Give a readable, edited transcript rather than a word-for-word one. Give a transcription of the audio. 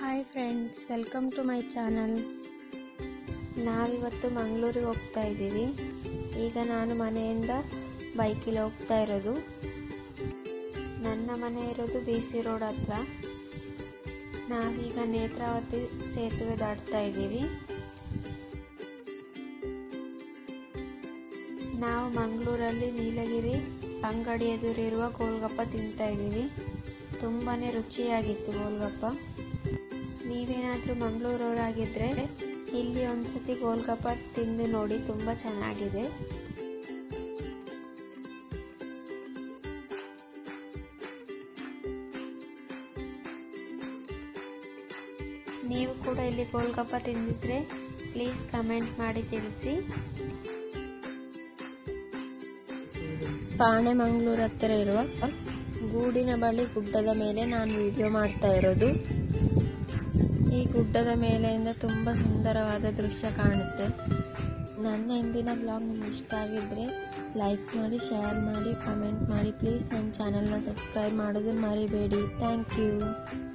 Hi friends, welcome to my channel. ನಾವಿವತ್ತು ಮಂಗಳೂರಿಗೆ ಹೋಗ್ತಾ ಇದ್ದೀವಿ. ಈಗ ನಾನು ಮನೆಯಿಂದ ಬೈಕಲ್ಲಿ ಹೋಗ್ತಾ ಇರೋದು. ನನ್ನ ಮನೆ ಇರೋದು BC ರೋಡ್ ಹತ್ರ. ನಾವೀಗ ನೇತ್ರಾವತಿ ಸೇತುವೆ ದಾಟ್ತಾ ಇದ್ದೀವಿ. ನಾವು ಮಂಗಳೂರಲ್ಲಿ ನೀಲಗಿರಿ ಅಂಗಡಿ ಎದುರಿರುವ ಗೋಲ್ಗಪ್ಪ ತಿಂತಾ ಇದ್ದೀವಿ. ತುಂಬಾ ರುಚಿಯಾಗಿತ್ತು ಗೋಲ್ಗಪ್ಪ. ನೀವೇನಾದರೂ ಮಂಗಳೂರವರಾಗಿದ್ದರೆ ಇಲ್ಲಿ ಒಂದ್ಸತಿ ಗೋಲ್ಗಪ್ಪ ತಿಂದು ನೋಡಿ, ತುಂಬ ಚೆನ್ನಾಗಿದೆ. ನೀವು ಕೂಡ ಇಲ್ಲಿ ಗೋಲ್ಗಪ್ಪ ತಿಂದಿದ್ರೆ ಪ್ಲೀಸ್ ಕಮೆಂಟ್ ಮಾಡಿ ತಿಳಿಸಿ. ಪಾಣೆ ಮಂಗಳೂರು ಹತ್ತಿರ ಇರುವ ಗೂಡಿನ ಬಳಿ ಗುಡ್ಡದ ಮೇಲೆ ನಾನು ವಿಡಿಯೋ ಮಾಡ್ತಾ ಇರೋದು. ಈ ಗುಡ್ಡದ ಮೇಲೆಯಿಂದ ತುಂಬ ಸುಂದರವಾದ ದೃಶ್ಯ ಕಾಣುತ್ತೆ. ನನ್ನ ಇಂದಿನ ಬ್ಲಾಗ್ ನಿಮ್ಗೆ ಇಷ್ಟ ಆಗಿದ್ರೆ ಲೈಕ್ ಮಾಡಿ, ಶೇರ್ ಮಾಡಿ, ಕಮೆಂಟ್ ಮಾಡಿ. ಪ್ಲೀಸ್ ನನ್ನ ಚಾನಲ್ನ ಸಬ್ಸ್ಕ್ರೈಬ್ ಮಾಡೋದನ್ನು ಮರಿಬೇಡಿ. Thank you.